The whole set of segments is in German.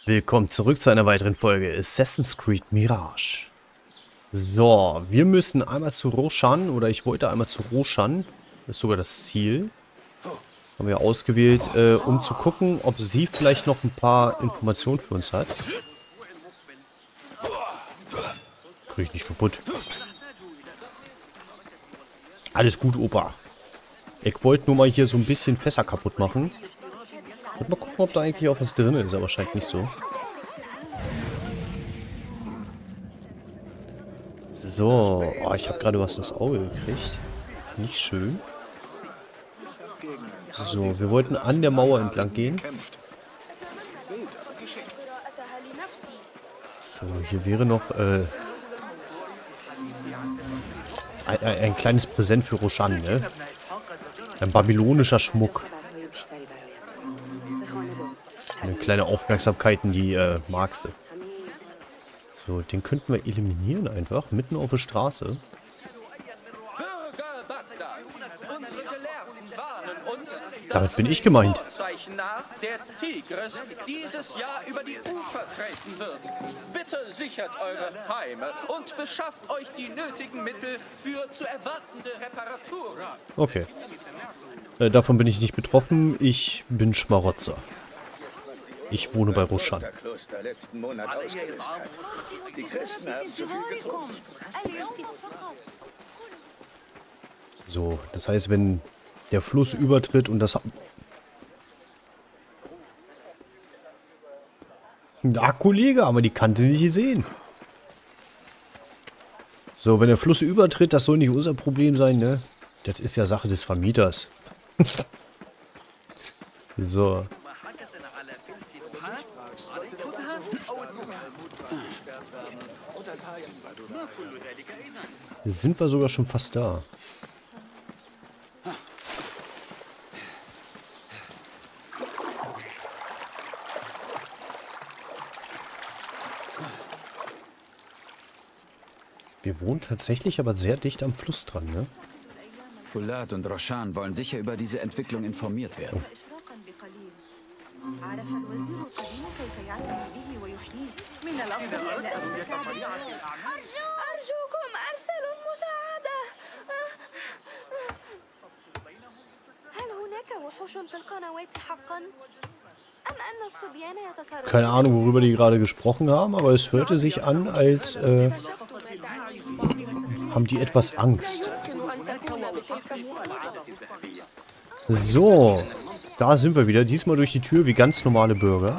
Willkommen zurück zu einer weiteren Folge Assassin's Creed Mirage. So, wir müssen einmal zu Roshan, oder ich wollte einmal zu Roshan. Das ist sogar das Ziel. Haben wir ausgewählt, um zu gucken, ob sie vielleicht noch ein paar Informationen für uns hat. Krieg ich nicht kaputt. Alles gut, Opa. Ich wollte nur mal hier so ein bisschen Fässer kaputt machen. Und mal gucken, ob da eigentlich auch was drin ist, aber scheint nicht so. So, oh, ich habe gerade was ins Auge gekriegt. Nicht schön. So, wir wollten an der Mauer entlang gehen. So, hier wäre noch ein kleines Präsent für Roshan, ne? Ein babylonischer Schmuck. Eine kleine Aufmerksamkeit, die mag sie. So, den könnten wir eliminieren einfach, mitten auf der Straße. Damit bin ich gemeint. Der Tigris dieses Jahr über die Ufer treten wird. Bitte sichert eure Heime und beschafft euch die nötigen Mittel für zu erwartende Reparaturen. Okay. Davon bin ich nicht betroffen. Ich bin Schmarotzer. Ich wohne bei Roshan. So, das heißt, wenn der Fluss übertritt und das... Da, Kollege, haben wir die Kante nicht gesehen. So, wenn der Fluss übertritt, das soll nicht unser Problem sein, ne? Das ist ja Sache des Vermieters. So. Sind wir sogar schon fast da. Wir wohnen tatsächlich aber sehr dicht am Fluss dran, ne? Fulat und Roshan wollen sicher über diese Entwicklung informiert werden. Keine Ahnung, worüber die gerade gesprochen haben, aber es hörte sich an, als haben die etwas Angst. So, da sind wir wieder. Diesmal durch die Tür wie ganz normale Bürger.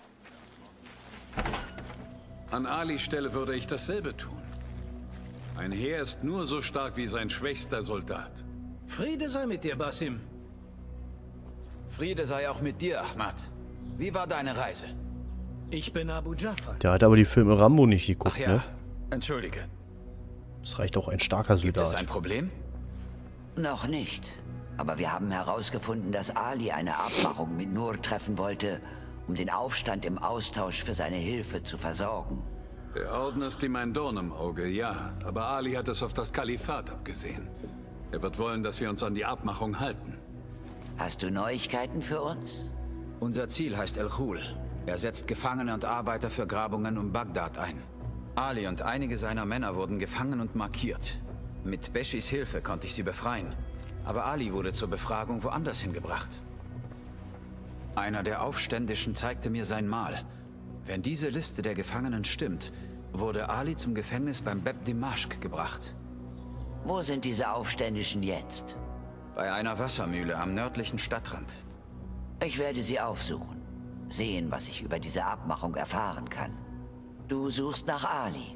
An Alis Stelle würde ich dasselbe tun. Ein Heer ist nur so stark wie sein schwächster Soldat. Friede sei mit dir, Basim. Friede sei auch mit dir, Ahmad. Wie war deine Reise? Ich bin Abu Jafar. Der hat aber die Filme Rambo nicht geguckt, Ach ja, ne? entschuldige. Es reicht auch ein starker Gibt es Soldat. ein Problem? Noch nicht. Aber wir haben herausgefunden, dass Ali eine Abmachung mit Nur treffen wollte, um den Aufstand im Austausch für seine Hilfe zu versorgen. Der Orden ist ihm ein Dorn im Auge, ja. Aber Ali hat es auf das Kalifat abgesehen. Er wird wollen, dass wir uns an die Abmachung halten. Hast du Neuigkeiten für uns? Unser Ziel heißt El Khul. Er setzt Gefangene und Arbeiter für Grabungen um Bagdad ein. Ali und einige seiner Männer wurden gefangen und markiert. Mit Beschis Hilfe konnte ich sie befreien. Aber Ali wurde zur Befragung woanders hingebracht. Einer der Aufständischen zeigte mir sein Mal. Wenn diese Liste der Gefangenen stimmt, wurde Ali zum Gefängnis beim Bab Dimashq gebracht. Wo sind diese Aufständischen jetzt? Bei einer Wassermühle am nördlichen Stadtrand. Ich werde sie aufsuchen. Sehen, was ich über diese Abmachung erfahren kann. Du suchst nach Ali.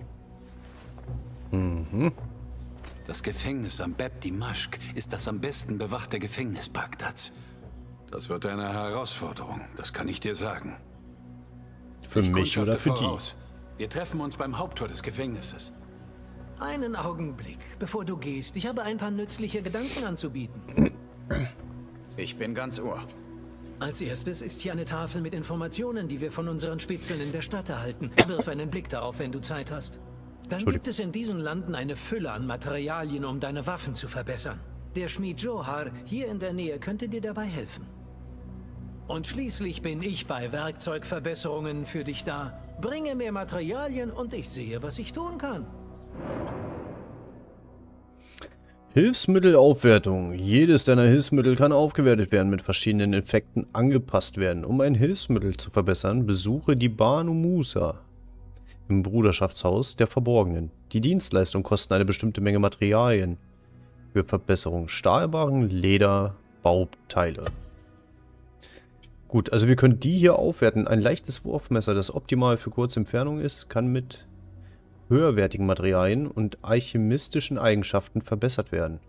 Mhm. Das Gefängnis am Bab Dimashq ist das am besten bewachte Gefängnis Bagdads. Das wird eine Herausforderung, das kann ich dir sagen. Für Ich mich oder kundschafte für die? voraus. Wir treffen uns beim Haupttor des Gefängnisses. Einen Augenblick, bevor du gehst. Ich habe ein paar nützliche Gedanken anzubieten. Ich bin ganz Ohr. Als erstes ist hier eine Tafel mit Informationen, die wir von unseren Spitzeln in der Stadt erhalten. Wirf einen Blick darauf, wenn du Zeit hast. Dann gibt es in diesen Landen eine Fülle an Materialien, um deine Waffen zu verbessern. Der Schmied Johar hier in der Nähe könnte dir dabei helfen. Und schließlich bin ich bei Werkzeugverbesserungen für dich da. Bringe mir Materialien und ich sehe, was ich tun kann. Hilfsmittelaufwertung. Jedes deiner Hilfsmittel kann aufgewertet werden, mit verschiedenen Effekten angepasst werden. Um ein Hilfsmittel zu verbessern, besuche die Banu Musa im Bruderschaftshaus der Verborgenen. Die Dienstleistungen kosten eine bestimmte Menge Materialien für Verbesserung. Stahlbarren, Leder, Bauteile. Gut, also wir können die hier aufwerten. Ein leichtes Wurfmesser, das optimal für kurze Entfernung ist, kann mit höherwertigen Materialien und alchemistischen Eigenschaften verbessert werden.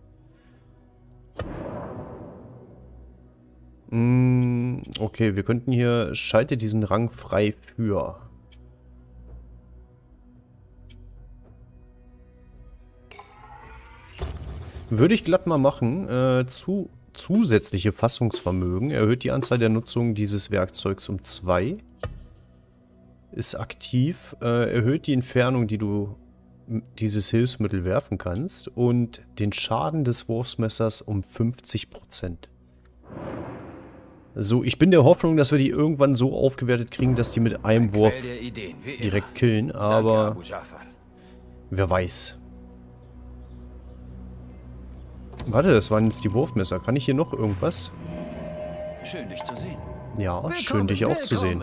Okay, wir könnten hier... Schalte diesen Rang frei für... Würde ich glatt mal machen. Zusätzliche Fassungsvermögen. Erhöht die Anzahl der Nutzung dieses Werkzeugs um 2. Ist aktiv. Erhöht die Entfernung, die du dieses Hilfsmittel werfen kannst. Und den Schaden des Wurfsmessers um 50%. So, ich bin der Hoffnung, dass wir die irgendwann so aufgewertet kriegen, dass die mit einem Wurf direkt killen. Aber wer weiß. Warte, das waren jetzt die Wurfmesser. Kann ich hier noch irgendwas? Schön, dich zu sehen. Ja, Willkommen, schön, dich auch zu sehen.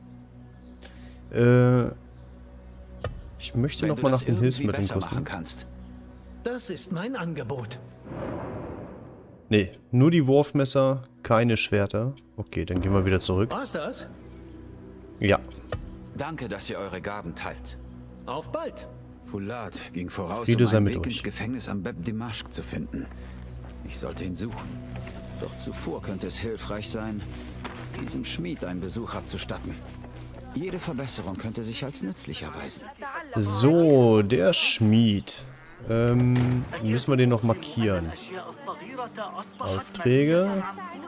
Ich möchte nochmal nach den Hilfsmitteln gucken. Das ist mein Angebot. Nee, nur die Wurfmesser, keine Schwerter. Okay, dann gehen wir wieder zurück. War's das? Ja. Danke, dass ihr eure Gaben teilt. Auf bald. Fulad ging voraus, Friede sei einen mit Weg euch. ins Gefängnis am Bab Dimashq zu finden. Ich sollte ihn suchen. Doch zuvor könnte es hilfreich sein, diesem Schmied einen Besuch abzustatten. Jede Verbesserung könnte sich als nützlich erweisen. So, der Schmied. Müssen wir den noch markieren. Aufträge.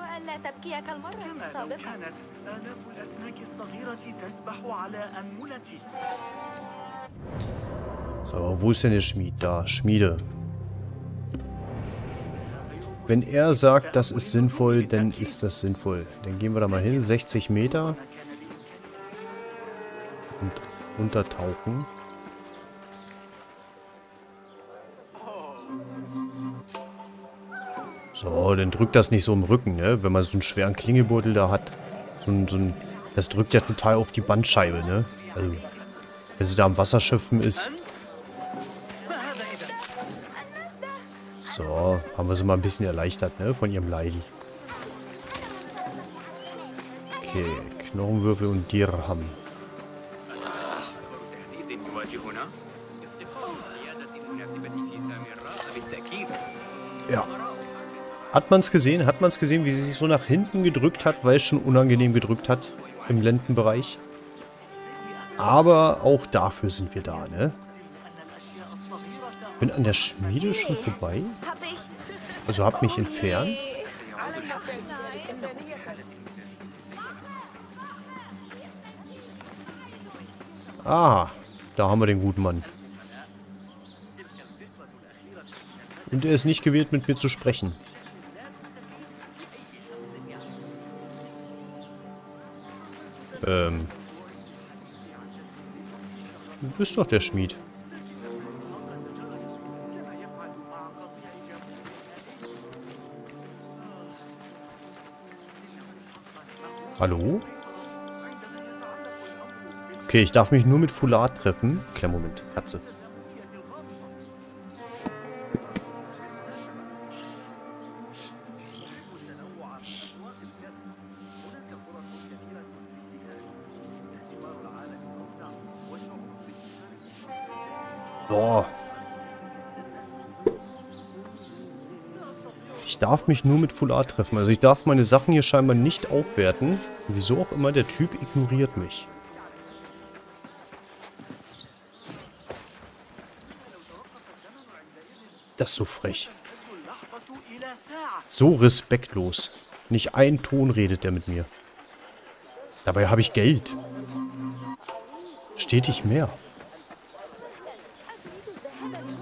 So, wo ist denn der Schmied? Da, Schmiede. Wenn er sagt, das ist sinnvoll, dann ist das sinnvoll. Dann gehen wir da mal hin. 60 Meter. Und untertauchen. So, dann drückt das nicht so im Rücken, ne? Wenn man so einen schweren Klingelbeutel da hat. Das drückt ja total auf die Bandscheibe, ne? Also, wenn sie da am Wasserschiffen ist. So, haben wir sie mal ein bisschen erleichtert, ne? Von ihrem Leiden. Okay, Knochenwürfel und Dirham. Ja. Hat man es gesehen? Hat man es gesehen, wie sie sich so nach hinten gedrückt hat, weil es schon unangenehm gedrückt hat im Lendenbereich? Aber auch dafür sind wir da, ne? Bin an der Schmiede schon vorbei? Also hab mich entfernt. Ah, da haben wir den guten Mann. Und er ist nicht gewillt, mit mir zu sprechen. Du bist doch der Schmied. Hallo? Okay, ich darf mich nur mit Fulad treffen. Kleinen Moment, Katze. So. Ich darf mich nur mit Fulad treffen. Also ich darf meine Sachen hier scheinbar nicht aufwerten. Wieso auch immer, der Typ ignoriert mich. Das ist so frech. So respektlos. Nicht ein Ton redet der mit mir. Dabei habe ich Geld. Stetig mehr.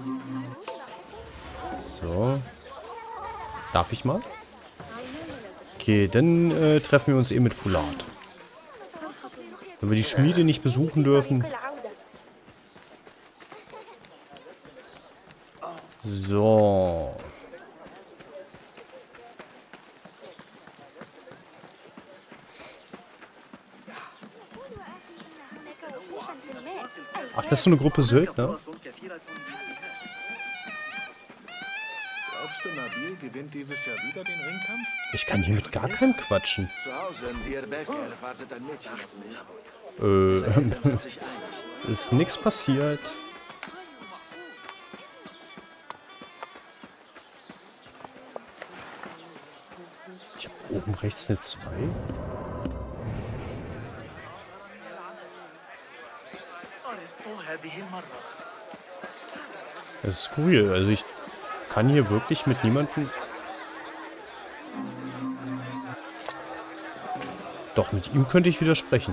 So. Darf ich mal? Okay, dann treffen wir uns eben mit Fulat. Wenn wir die Schmiede nicht besuchen dürfen. So. Ach, das ist so eine Gruppe Söldner? Glaubst du, Nabil gewinnt dieses Jahr wieder den Ringkampf? Ich kann hier mit gar keinem quatschen. Zu Hause im Dirbecker wartet ein Mädchen auf mich. Ist nichts passiert. Ich habe oben rechts eine 2. Das ist skurril. Also ich kann hier wirklich mit niemandem... Doch, mit ihm könnte ich widersprechen.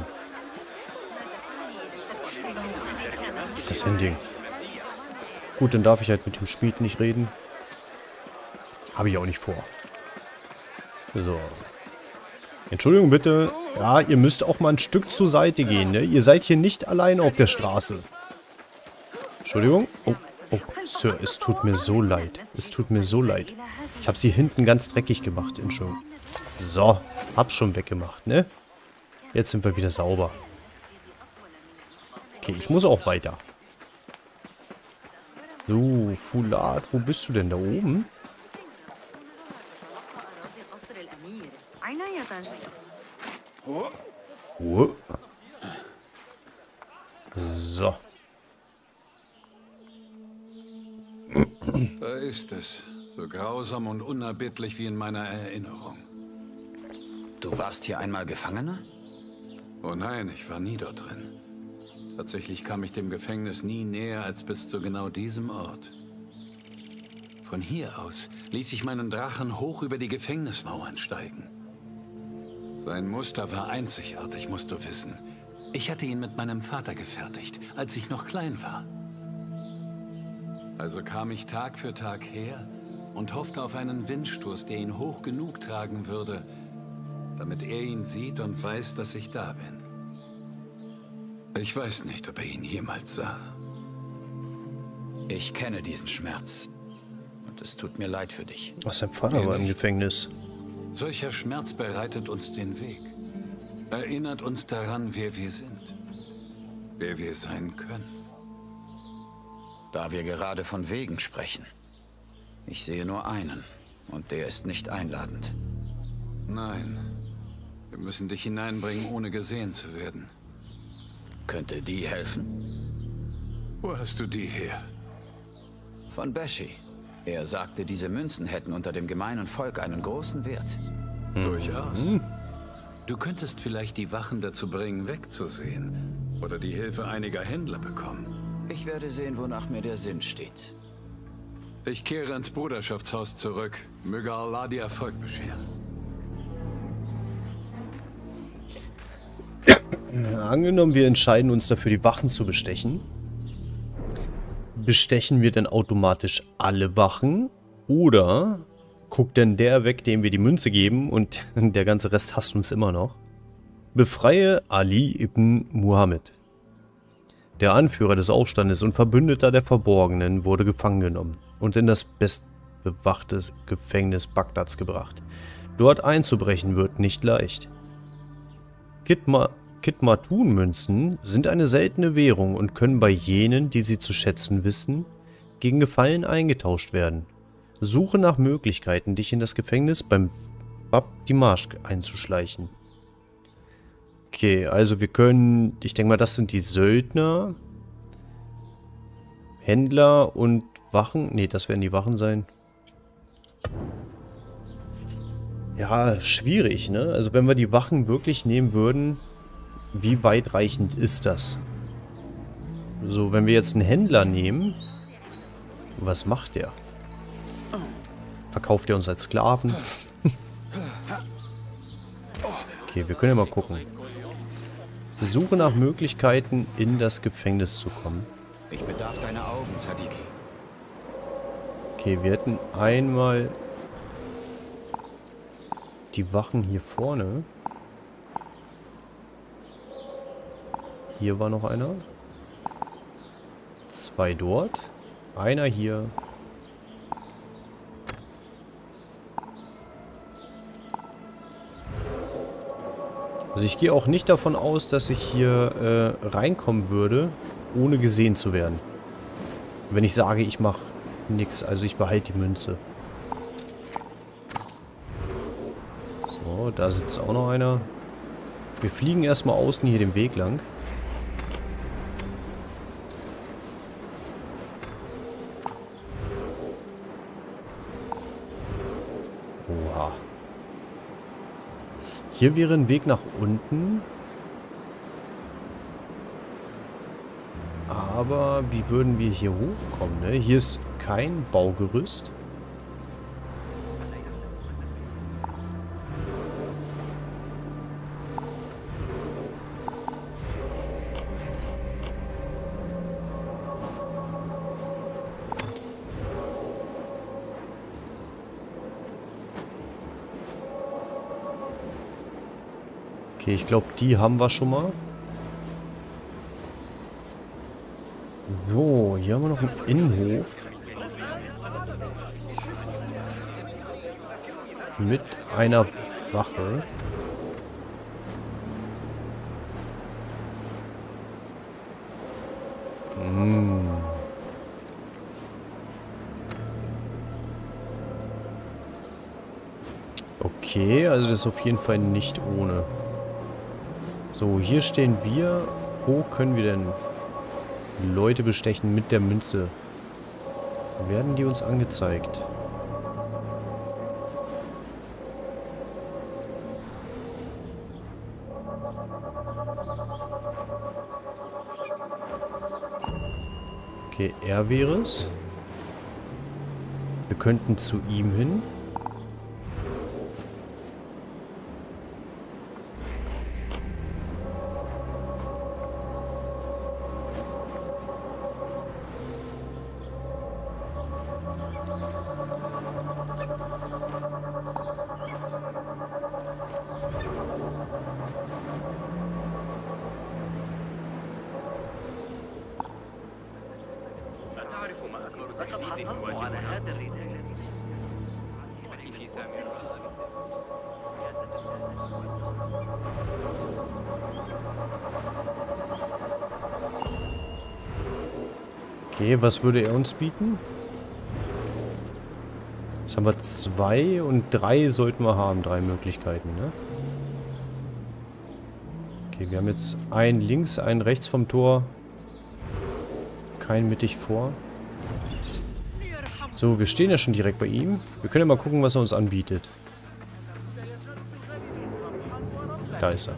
Das ist ein Ding. Gut, dann darf ich halt mit dem Schmied nicht reden. Habe ich auch nicht vor. So. Entschuldigung bitte. Ja, ihr müsst auch mal ein Stück zur Seite gehen, ne? Ihr seid hier nicht allein auf der Straße. Entschuldigung. Oh, oh, Sir, es tut mir so leid. Es tut mir so leid. Ich habe sie hinten ganz dreckig gemacht, Entschuldigung. So, hab's schon weggemacht, ne? Jetzt sind wir wieder sauber. Okay, ich muss auch weiter. So, Fulat, wo bist du denn? Da oben? Oh. So. Da ist es. So grausam und unerbittlich wie in meiner Erinnerung. Du warst hier einmal Gefangener? Oh nein, ich war nie dort drin. Tatsächlich kam ich dem Gefängnis nie näher als bis zu genau diesem Ort. Von hier aus ließ ich meinen Drachen hoch über die Gefängnismauern steigen. Sein Muster war einzigartig, musst du wissen. Ich hatte ihn mit meinem Vater gefertigt, als ich noch klein war. Also kam ich Tag für Tag her und hoffte auf einen Windstoß, der ihn hoch genug tragen würde, damit er ihn sieht und weiß, dass ich da bin. Ich weiß nicht, ob er ihn jemals sah. Ich kenne diesen Schmerz. Und es tut mir leid für dich. Ach, sein Vater war im Gefängnis. Solcher Schmerz bereitet uns den Weg. Erinnert uns daran, wer wir sind. Wer wir sein können. Da wir gerade von Wegen sprechen. Ich sehe nur einen. Und der ist nicht einladend. Nein. Wir müssen dich hineinbringen, ohne gesehen zu werden. Könnte die helfen? Wo hast du die her? Von Beshi. Er sagte, diese Münzen hätten unter dem gemeinen Volk einen großen Wert. Durchaus. Du könntest vielleicht die Wachen dazu bringen, wegzusehen. Oder die Hilfe einiger Händler bekommen. Ich werde sehen, wonach mir der Sinn steht. Ich kehre ins Bruderschaftshaus zurück. Möge Allah dir Erfolg bescheren. Angenommen, wir entscheiden uns dafür, die Wachen zu bestechen. Bestechen wir denn automatisch alle Wachen? Oder guckt denn der weg, dem wir die Münze geben und der ganze Rest hasst uns immer noch? Befreie Ali ibn Muhammad. Der Anführer des Aufstandes und Verbündeter der Verborgenen wurde gefangen genommen und in das bestbewachte Gefängnis Bagdads gebracht. Dort einzubrechen wird nicht leicht. Kitmatun-Münzen sind eine seltene Währung und können bei jenen, die sie zu schätzen wissen, gegen Gefallen eingetauscht werden. Suche nach Möglichkeiten, dich in das Gefängnis beim Bab Dimashq einzuschleichen. Okay, also wir können, ich denke mal, das sind die Söldner, Händler und Wachen. Ne, das werden die Wachen sein. Ja, schwierig, ne? Also wenn wir die Wachen wirklich nehmen würden, wie weitreichend ist das? So, wenn wir jetzt einen Händler nehmen, was macht der? Verkauft er uns als Sklaven? Okay, wir können ja mal gucken. Suche nach Möglichkeiten, in das Gefängnis zu kommen. Ich bedarf deiner Augen, Sadiki. Okay, wir hätten einmal die Wachen hier vorne. Hier war noch einer. 2 dort. Einer hier. Also ich gehe auch nicht davon aus, dass ich hier reinkommen würde, ohne gesehen zu werden. Wenn ich sage, ich mache nichts, also ich behalte die Münze. So, da sitzt auch noch einer. Wir fliegen erstmal außen hier den Weg lang. Oha. Hier wäre ein Weg nach unten. Aber wie würden wir hier hochkommen, ne? Hier ist kein Baugerüst. Okay, ich glaube, die haben wir schon mal. So, hier haben wir noch einen Innenhof. Mit einer Wache. Okay, also das ist auf jeden Fall nicht ohne. So, hier stehen wir. Wo können wir denn Leute bestechen mit der Münze? Werden die uns angezeigt? Okay, er wäre es. Wir könnten zu ihm hin. Okay, was würde er uns bieten? Jetzt haben wir 2 und 3 sollten wir haben. 3 Möglichkeiten, ne? Okay, wir haben jetzt einen links, einen rechts vom Tor. Keinen mittig vor. So, wir stehen ja schon direkt bei ihm. Wir können ja mal gucken, was er uns anbietet. Da ist er.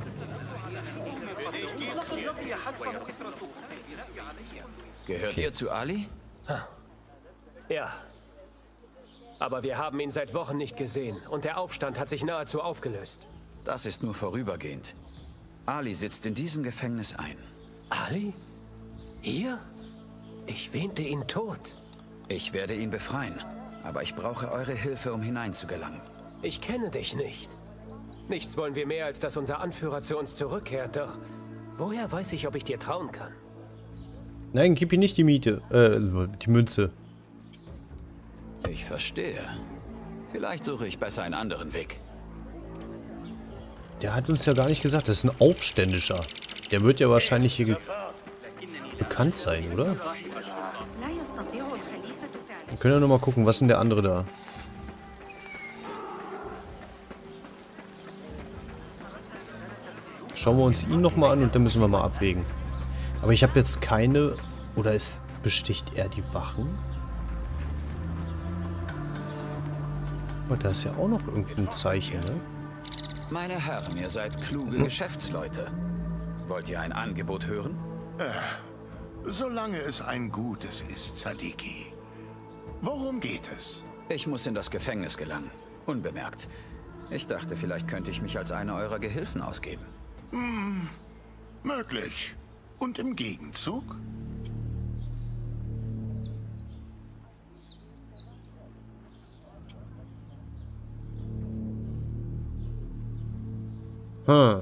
Gehört ihr zu Ali? Ja. Aber wir haben ihn seit Wochen nicht gesehen und der Aufstand hat sich nahezu aufgelöst. Das ist nur vorübergehend. Ali sitzt in diesem Gefängnis ein. Ali? Hier? Ich wähnte ihn tot. Ich werde ihn befreien, aber ich brauche eure Hilfe, um hineinzugelangen. Ich kenne dich nicht. Nichts wollen wir mehr, als dass unser Anführer zu uns zurückkehrt, doch woher weiß ich, ob ich dir trauen kann? Nein, gib ihm nicht die Miete, die Münze. Ich verstehe. Vielleicht suche ich besser einen anderen Weg. Der hat uns ja gar nicht gesagt, das ist ein Aufständischer. Der wird ja wahrscheinlich hier bekannt sein, oder? Wir können ja nochmal gucken, was ist denn der andere da? Schauen wir uns ihn nochmal an und dann müssen wir mal abwägen. Aber ich habe jetzt keine... Oder besticht er die Wachen? Aber da ist ja auch noch irgendein Zeichen, ne? Meine Herren, ihr seid kluge Geschäftsleute. Wollt ihr ein Angebot hören? Solange es ein gutes ist, Sadiki. Worum geht es? Ich muss in das Gefängnis gelangen. Unbemerkt. Ich dachte, vielleicht könnte ich mich als einer eurer Gehilfen ausgeben. Möglich. Und im Gegenzug? Hm.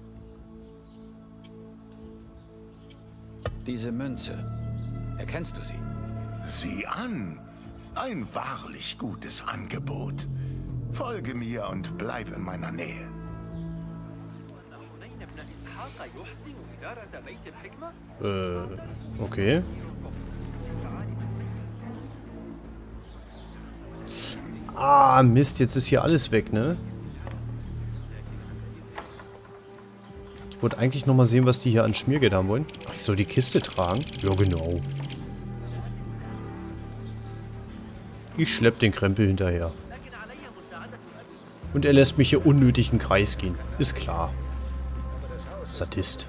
Diese Münze. Erkennst du sie? Sieh an. Ein wahrlich gutes Angebot. Folge mir und bleib in meiner Nähe. Okay. Ah, Mist, jetzt ist hier alles weg, ne? Ich wollte eigentlich nochmal sehen, was die hier an Schmiergeld haben wollen. Ach, ich soll die Kiste tragen? Ja, genau. Ich schlepp den Krempel hinterher. Und er lässt mich hier unnötig in den Kreis gehen. Ist klar. Sadist.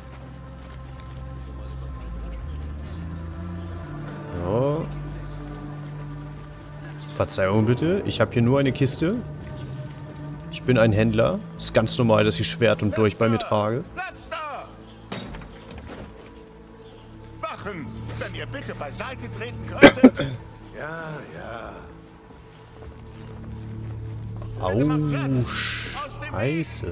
Ja. Verzeihung bitte. Ich habe hier nur eine Kiste. Ich bin ein Händler. Ist ganz normal, dass ich Schwert und Dolch bei mir trage. Wachen, wenn ihr bitte beiseite treten könntet. Ja, ja. Au, Scheiße.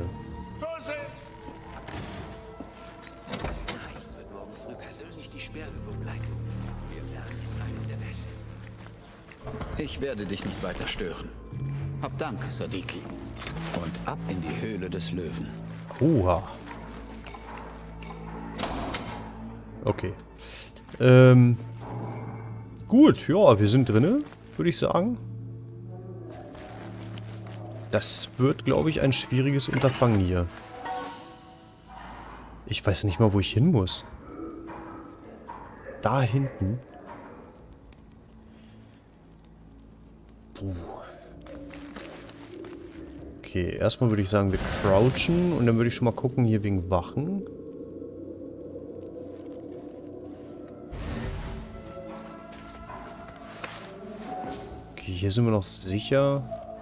Wird morgen früh persönlich die Sperrübung leiten. Wir lernen von einem der Besten. Ich werde dich nicht weiter stören. Hab Dank, Sadiki. Und ab in die Höhle des Löwen. Oha. Okay. Gut, ja, wir sind drinne, würde ich sagen. Das wird, glaube ich, ein schwieriges Unterfangen hier. Ich weiß nicht mal, wo ich hin muss. Da hinten. Puh. Okay, erstmal würde ich sagen, wir crouchen und dann würde ich schon mal gucken, hier wegen Wachen. Okay, hier sind wir noch sicher.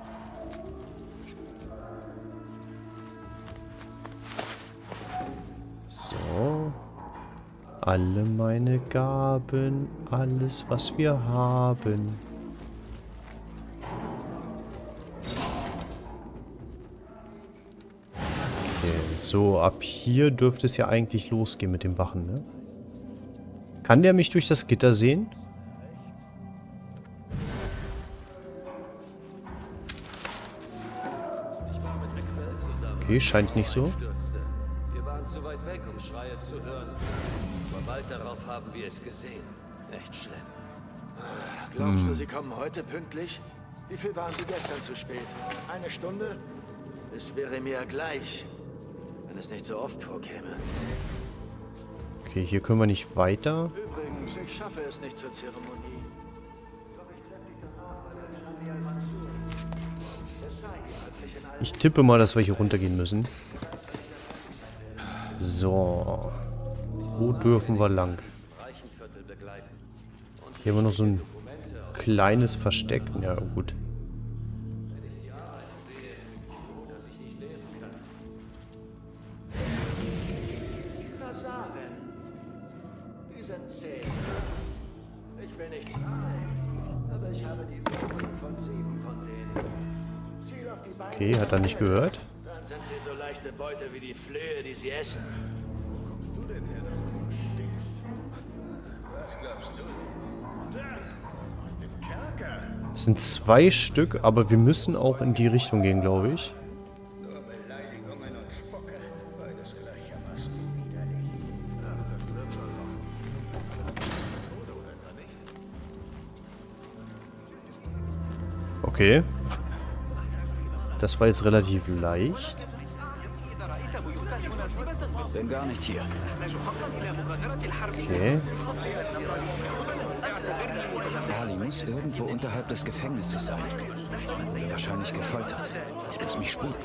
So. Alle meine Gaben, alles was wir haben. Okay, so ab hier dürfte es ja eigentlich losgehen mit dem Wachen, ne? Kann der mich durch das Gitter sehen? Okay, scheint nicht so. Wir waren zu weit weg, um Schreie zu hören. Aber bald darauf haben wir es gesehen. Echt schlimm. Glaubst du, sie kommen heute pünktlich? Wie viel waren sie gestern zu spät? Eine Stunde? Es wäre mir gleich, wenn es nicht so oft vorkäme. Okay, hier können wir nicht weiter. Übrigens, ich schaffe es nicht zur Zeremonie. Ich tippe mal, dass wir hier runtergehen müssen. So. Wo dürfen wir lang? Hier haben wir noch so ein kleines Versteck. Ja, gut. Die sind 10. Ich will nicht zahlen, aber ich habe die Wirkung von 7 von denen. Ziel auf die Beine. Okay, hat er nicht gehört. Dann sind sie so leichte Beute wie die Flöhe, die sie essen. Wo kommst du denn her, dass du so stinkst? Was glaubst du? Da, aus dem Kerker. Es sind 2 Stück, aber wir müssen auch in die Richtung gehen, glaube ich. Nur Beleidigungen und Spucke, beides gleichermaßen widerlich. Ach, das wird schon noch. Oder etwa nicht? Okay. Das war jetzt relativ leicht. Bin gar nicht hier. Okay. Ali muss irgendwo unterhalb des Gefängnisses sein. Wurde wahrscheinlich gefoltert. Ich muss mich sputen.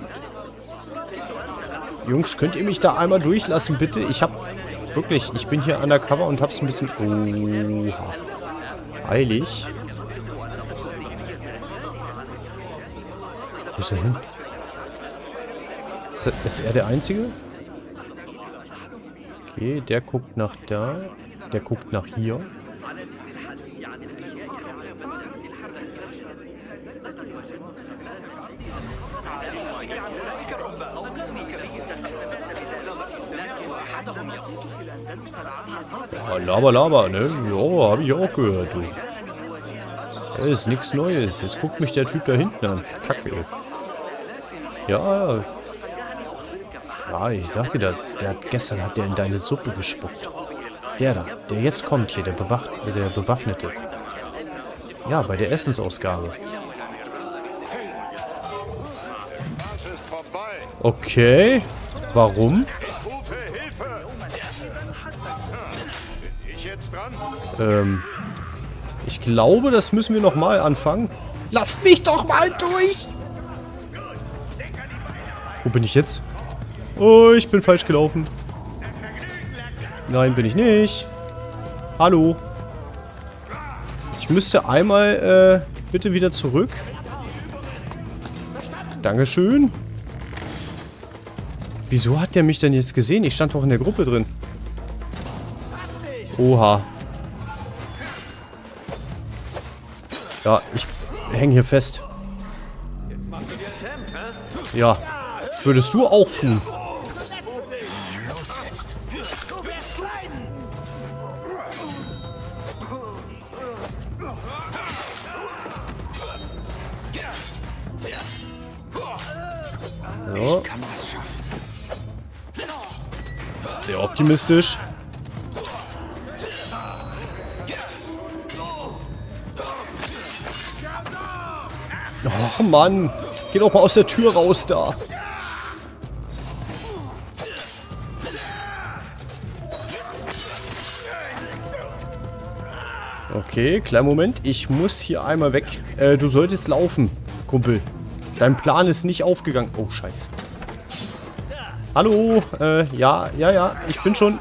Jungs, könnt ihr mich da einmal durchlassen, bitte? Ich hab... Wirklich, ich bin hier undercover und hab's ein bisschen... Oha. Eilig. Wo ist er hin? Ist er der Einzige? Okay, der guckt nach da. Der guckt nach hier. Ja, laber, ne? Ja, hab ich auch gehört, du. Das ist nichts Neues. Jetzt guckt mich der Typ da hinten an. Kacke. Ja. Ja, ich sag dir das. Gestern hat der in deine Suppe gespuckt. Der da, der jetzt kommt hier, der Bewaffnete. Ja, bei der Essensausgabe. Okay. Warum? Ich glaube, das müssen wir nochmal anfangen. Lass mich doch mal durch! Wo bin ich jetzt? Oh, ich bin falsch gelaufen. Nein, bin ich nicht. Hallo. Ich müsste einmal, bitte wieder zurück. Dankeschön. Wieso hat der mich denn jetzt gesehen? Ich stand doch in der Gruppe drin. Oha. Ja, ich hänge hier fest. Ja. Würdest du auch tun? So. Sehr optimistisch. Oh Mann, geh doch mal aus der Tür raus da. Okay, kleinen Moment. Ich muss hier einmal weg. Du solltest laufen, Kumpel. Dein Plan ist nicht aufgegangen. Oh, scheiße. Hallo, ja, ich bin schon...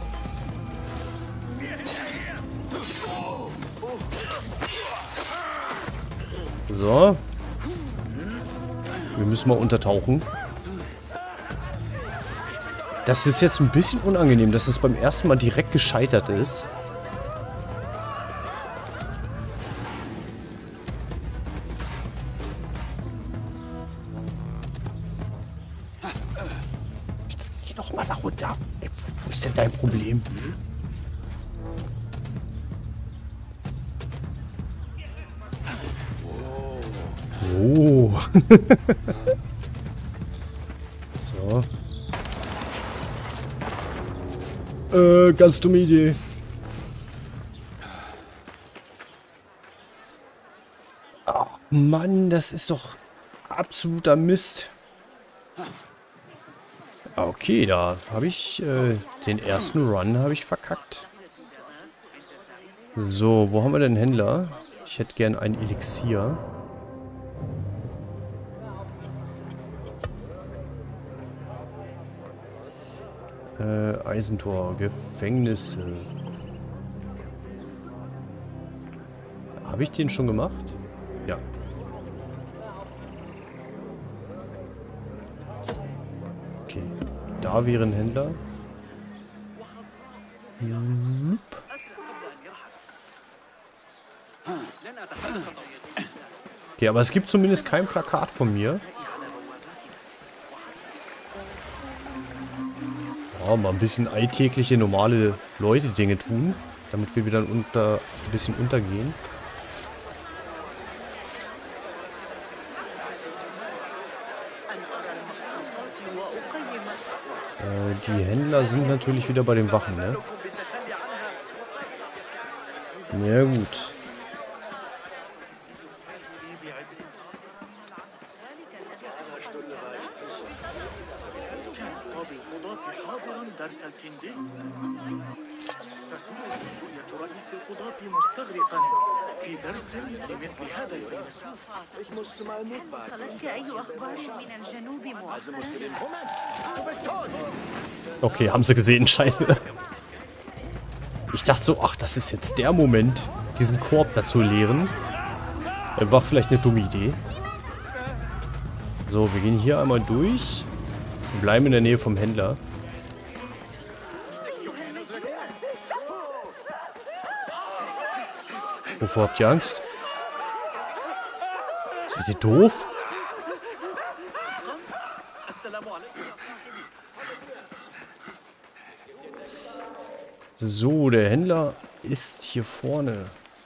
So. Wir müssen mal untertauchen. Das ist jetzt ein bisschen unangenehm, dass es beim ersten Mal direkt gescheitert ist. Jetzt geh doch mal da runter. Ey, wo ist denn dein Problem? Oh. So. Ganz dumme Idee. Oh, Mann, das ist doch absoluter Mist. Okay, da habe ich den ersten Run habe ich verkackt. So, wo haben wir denn Händler? Ich hätte gern ein Elixier. Eisentor, Gefängnisse. Habe ich den schon gemacht? Ja. Okay. Da wäre ein Händler. Okay, aber es gibt zumindest kein Plakat von mir. Ja, mal ein bisschen alltägliche, normale Leute-Dinge tun, damit wir wieder ein bisschen untergehen. Die Händler sind natürlich wieder bei den Wachen, ne? Ja, gut. Okay, haben sie gesehen, scheiße. Ich dachte so, ach, das ist jetzt der Moment, diesen Korb da zu leeren. War vielleicht eine dumme Idee. So, wir gehen hier einmal durch. Wir bleiben in der Nähe vom Händler. Wovor habt ihr Angst? Seid ihr doof? So, der Händler ist hier vorne.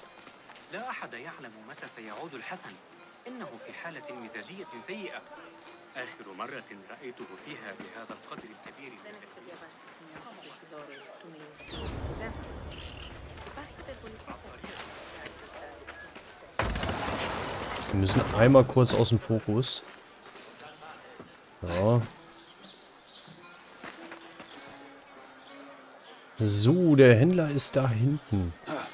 Wir müssen einmal kurz aus dem Fokus. Ja. So, der Händler ist da hinten.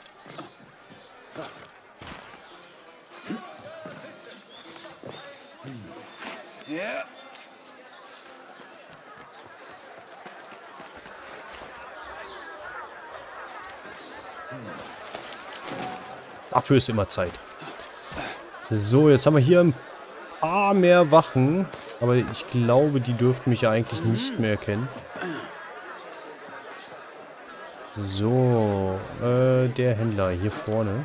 Ja. Dafür ist immer Zeit. So, jetzt haben wir hier ein paar mehr Wachen. Aber ich glaube, die dürften mich ja eigentlich nicht mehr erkennen. So, der Händler hier vorne.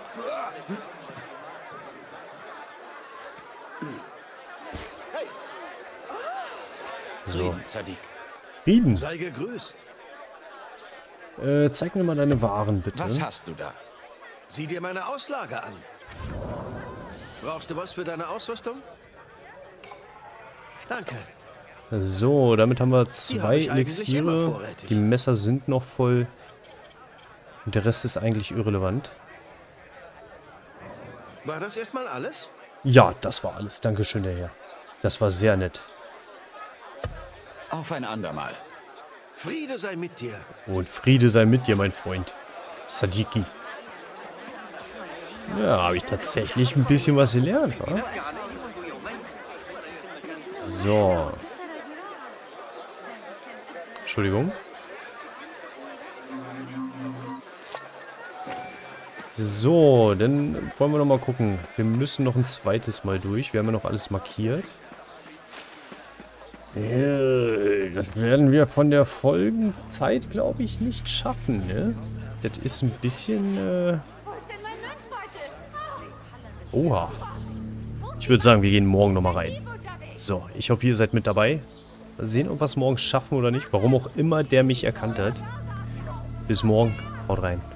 So. Frieden. Sei gegrüßt. Zeig mir mal deine Waren, bitte. Was hast du da? Sieh dir meine Auslage an. Brauchst du was für deine Ausrüstung? Danke. So, damit haben wir 2 Elixiere. Die Messer sind noch voll. Und der Rest ist eigentlich irrelevant. War das erstmal alles? Ja, das war alles. Dankeschön, der Herr. Das war sehr nett. Auf ein andermal. Friede sei mit dir. Und Friede sei mit dir, mein Freund. Sadiki. Ja, habe ich tatsächlich ein bisschen was gelernt, wa? So. Entschuldigung. So, dann wollen wir noch mal gucken. Wir müssen noch ein zweites Mal durch. Wir haben ja noch alles markiert. Das werden wir von der Folgenzeit, glaube ich, nicht schaffen, ne? Das ist ein bisschen, Oha. Ich würde sagen, wir gehen morgen nochmal rein. So, ich hoffe, ihr seid mit dabei. Mal sehen, ob wir es morgen schaffen oder nicht. Warum auch immer der mich erkannt hat. Bis morgen. Haut rein.